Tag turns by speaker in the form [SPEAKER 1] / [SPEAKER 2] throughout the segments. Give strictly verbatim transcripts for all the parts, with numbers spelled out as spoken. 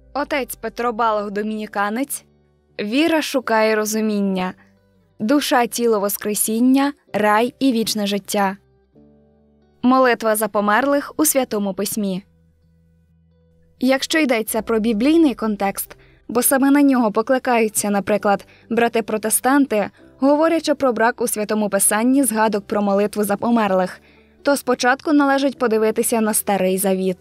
[SPEAKER 1] Отець Петро Балог, домініканець. Віра шукає розуміння. Душа, тіло, воскресіння, рай і вічне життя. Молитва за померлих у Святому Письмі. Якщо йдеться про біблійний контекст, бо саме на нього покликаються, наприклад, брати-протестанти, говорячи про брак у Святому Писанні згадок про молитву за померлих, то спочатку належить подивитися на Старий Завіт.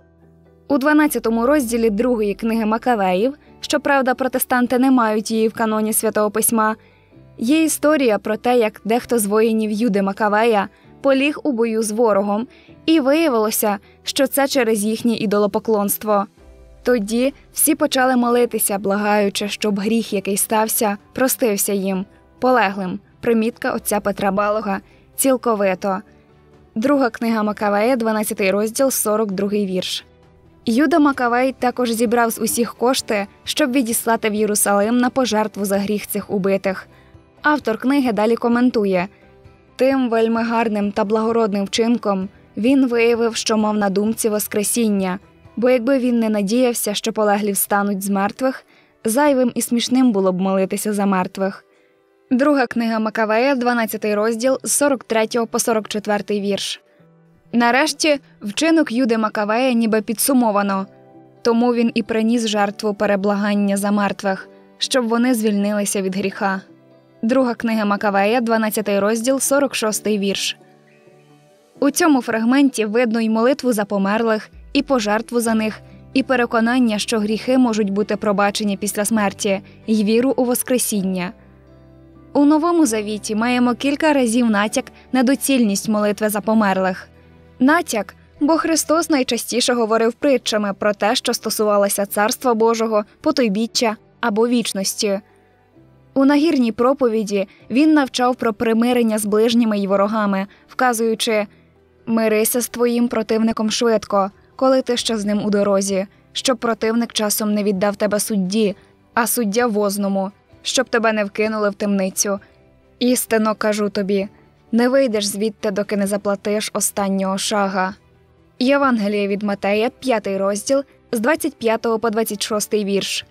[SPEAKER 1] У дванадцятому розділі другої книги Макавеїв, щоправда, протестанти не мають її в каноні Святого Письма, є історія про те, як дехто з воїнів Юди Макавея поліг у бою з ворогом, і виявилося, що це через їхнє ідолопоклонство. Тоді всі почали молитися, благаючи, щоб гріх, який стався, простився їм, полеглим, примітка отця Петра Балога, цілковито. Друга книга Макавея, дванадцятий розділ, сорок другий вірш. Юда Макавей також зібрав з усіх кошти, щоб відіслати в Єрусалим на пожертву за гріх цих убитих. Автор книги далі коментує: «Тим вельми гарним та благородним вчинком він виявив, що мав на думці воскресіння, бо якби він не надіявся, що полеглі встануть з мертвих, зайвим і смішним було б молитися за мертвих». Друга книга Макавея, дванадцятий розділ, з сорок третього по сорок четвертий вірш. Нарешті, вчинок Юди Макавея ніби підсумовано, тому він і приніс жертву переблагання за мертвих, щоб вони звільнилися від гріха. Друга книга Макавея, дванадцятий розділ, сорок шостий вірш. У цьому фрагменті видно й молитву за померлих, і пожертву за них, і переконання, що гріхи можуть бути пробачені після смерті, й віру у воскресіння. У Новому Завіті маємо кілька разів натяк на доцільність молитви за померлих. Натяк, бо Христос найчастіше говорив притчами про те, що стосувалося Царства Божого, потойбіччя або вічності. У нагірній проповіді він навчав про примирення з ближніми й ворогами, вказуючи: «Мирися з твоїм противником швидко, коли ти ще з ним у дорозі, щоб противник часом не віддав тебе судді, а суддя возному, щоб тебе не вкинули в темницю. Істинно кажу тобі, не вийдеш звідти, доки не заплатиш останнього шага». Євангеліє від Матея, п'ятий розділ, з двадцять п'ятого по двадцять шостий вірш.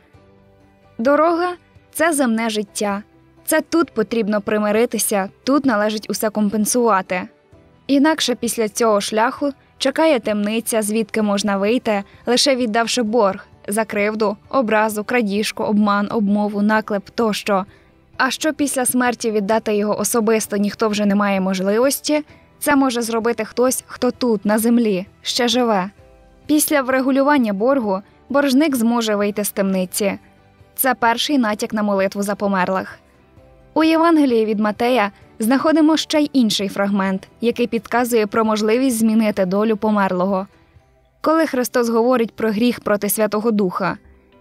[SPEAKER 1] Дорога – це земне життя. Це тут потрібно примиритися, тут належить усе компенсувати. Інакше після цього шляху чекає темниця, звідки можна вийти, лише віддавши борг за кривду, образу, крадіжку, обман, обмову, наклеп тощо. А що після смерті віддати його особисто ніхто вже не має можливості, це може зробити хтось, хто тут, на землі, ще живе. Після врегулювання боргу боржник зможе вийти з темниці. Це перший натяк на молитву за померлих. У Євангелії від Матея знаходимо ще й інший фрагмент, який підказує про можливість змінити долю померлого. Коли Христос говорить про гріх проти Святого Духа.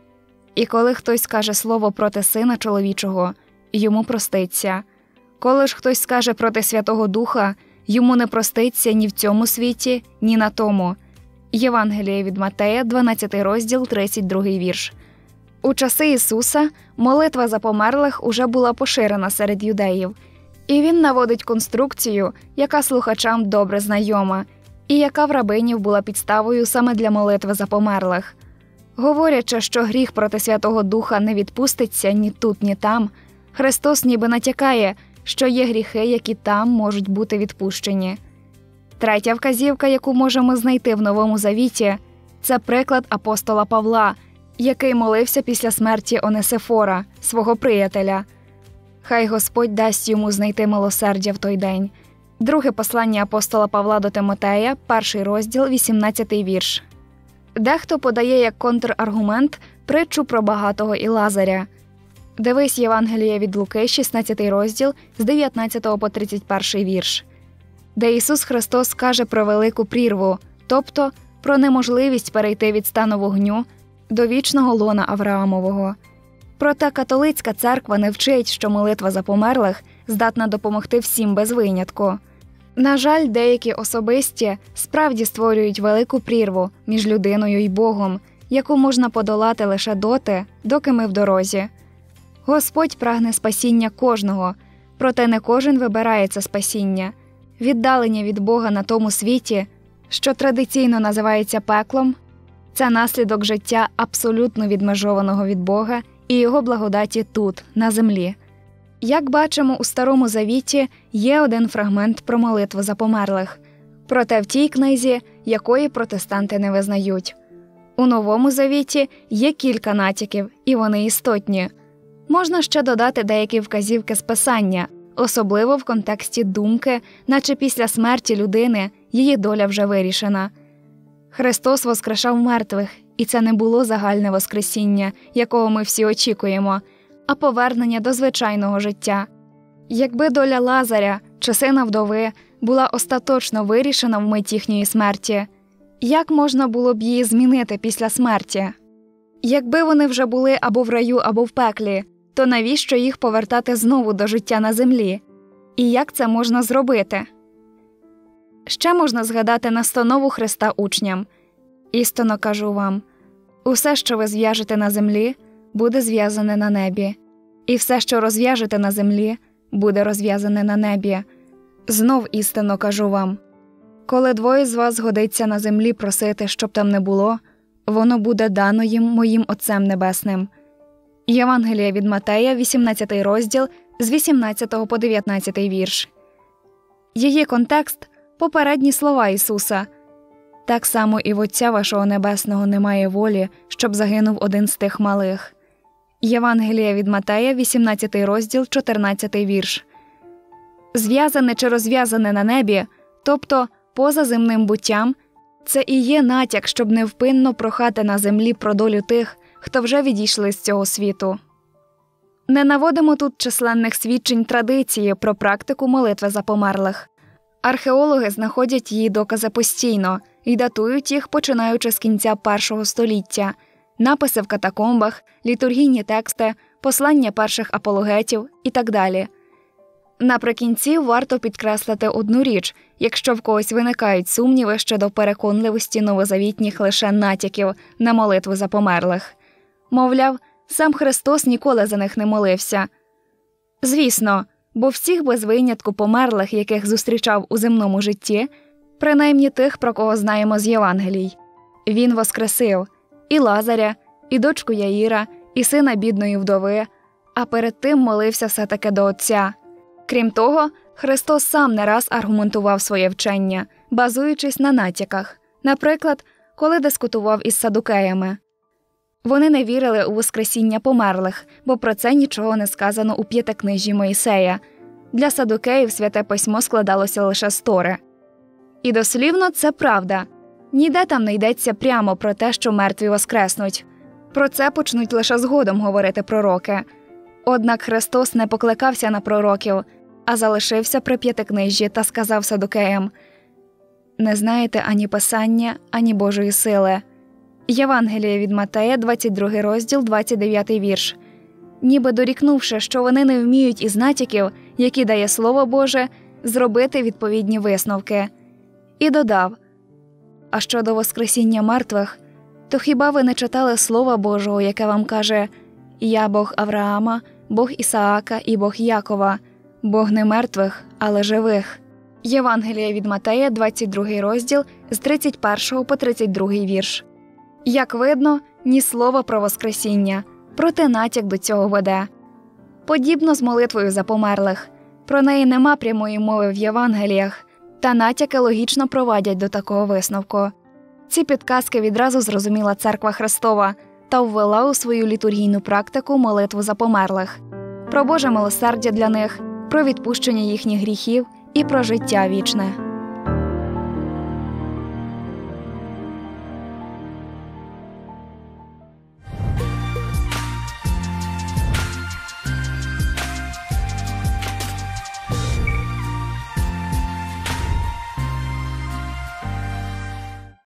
[SPEAKER 1] І коли хтось скаже слово проти Сина Чоловічого, йому проститься. Коли ж хтось скаже проти Святого Духа, йому не проститься ні в цьому світі, ні на тому. Євангеліє від Матея, дванадцятий розділ, тридцять другий вірш. У часи Ісуса молитва за померлих уже була поширена серед юдеїв. І він наводить конструкцію, яка слухачам добре знайома, і яка в рабинів була підставою саме для молитви за померлих. Говорячи, що гріх проти Святого Духа не відпуститься ні тут, ні там, Христос ніби натякає, що є гріхи, які там можуть бути відпущені. Третя вказівка, яку можемо знайти в Новому Завіті, це приклад апостола Павла, який молився після смерті Онесифора, свого приятеля. Хай Господь дасть йому знайти милосердя в той день. Друге послання апостола Павла до Тимотея, перший розділ, вісімнадцятий вірш. Дехто подає як контраргумент притчу про багатого і Лазаря. Дивись Євангеліє від Луки, шістнадцятий розділ, з дев'ятнадцятого по тридцять перший вірш, де Ісус Христос каже про велику прірву, тобто про неможливість перейти від стану вогню до вічного лона Авраамового. Проте католицька церква не вчить, що молитва за померлих здатна допомогти всім без винятку. На жаль, деякі особисті справді створюють велику прірву між людиною і Богом, яку можна подолати лише доти, доки ми в дорозі. Господь прагне спасіння кожного, проте не кожен вибирає це спасіння. Віддалення від Бога на тому світі, що традиційно називається пеклом, Це наслідок життя абсолютно відмежованого від Бога і Його благодаті тут, на землі. Як бачимо, у Старому Завіті є один фрагмент про молитву за померлих, проте в тій книзі, якої протестанти не визнають. У Новому Завіті є кілька натяків, і вони істотні. Можна ще додати деякі вказівки з Писання, особливо в контексті думки, наче після смерті людини її доля вже вирішена. Христос воскрешав мертвих, і це не було загальне воскресіння, якого ми всі очікуємо, а повернення до звичайного життя. Якби доля Лазаря чи сина вдови була остаточно вирішена вмить їхньої смерті, як можна було б її змінити після смерті? Якби вони вже були або в раю, або в пеклі, то навіщо їх повертати знову до життя на землі? І як це можна зробити? Ще можна згадати настанову Христа учням. «Істинно кажу вам, усе, що ви зв'яжете на землі, буде зв'язане на небі, і все, що розв'яжете на землі, буде розв'язане на небі. Знов істинно кажу вам, коли двоє з вас згодиться на землі просити, щоб там не було, воно буде дано їм моїм Отцем Небесним». Євангеліє від Матея, вісімнадцятий розділ, з вісімнадцятого по дев'ятнадцятий вірш. Її контекст – попередні слова Ісуса. «Так само і в Отця вашого Небесного немає волі, щоб загинув один з тих малих». Євангеліє від Матея, вісімнадцятий розділ, чотирнадцятий вірш. Зв'язане чи розв'язане на небі, тобто поза земним буттям, це і є натяк, щоб невпинно прохати на землі про долю тих, хто вже відійшли з цього світу. Не наводимо тут численних свідчень традиції про практику молитви за померлих. Археологи знаходять її докази постійно і датують їх, починаючи з кінця першого століття. Написи в катакомбах, літургійні тексти, послання перших апологетів і так далі. Наприкінці варто підкреслити одну річ, якщо в когось виникають сумніви щодо переконливості новозавітніх лише натяків на молитву за померлих. Мовляв, сам Христос ніколи за них не молився. Звісно, бо всіх без винятку померлих, яких зустрічав у земному житті, принаймні тих, про кого знаємо з Євангелій. Він воскресив і Лазаря, і дочку Яїра, і сина бідної вдови, а перед тим молився все-таки до Отця. Крім того, Христос сам не раз аргументував своє вчення, базуючись на натяках. Наприклад, коли дискутував із садукеями. Вони не вірили у воскресіння померлих, бо про це нічого не сказано у п'ятикнижжі Мойсея. Для садукеїв Святе Письмо складалося лише з Тори. І дослівно це правда. Ніде там не йдеться прямо про те, що мертві воскреснуть. Про це почнуть лише згодом говорити пророки. Однак Христос не покликався на пророків, а залишився при п'ятикнижжі та сказав садукеям: «Не знаєте ані Писання, ані Божої сили». Євангеліє від Матея, двадцять другий розділ, двадцять дев'ятий вірш. Ніби дорікнувши, що вони не вміють із натяків, які дає Слово Боже, зробити відповідні висновки. І додав: «А щодо воскресіння мертвих, то хіба ви не читали Слова Божого, яке вам каже: «Я Бог Авраама, Бог Ісаака і Бог Якова, Бог не мертвих, але живих». Євангеліє від Матея, двадцять другий розділ, з тридцять першого по тридцять другий вірш. Як видно, ні слова про воскресіння, проте натяк до цього веде. Подібно з молитвою за померлих. Про неї нема прямої мови в Євангеліях, та натяки логічно провадять до такого висновку. Ці підказки відразу зрозуміла Церква Христова та ввела у свою літургійну практику молитву за померлих. Про Боже милосердя для них, про відпущення їхніх гріхів і про життя вічне.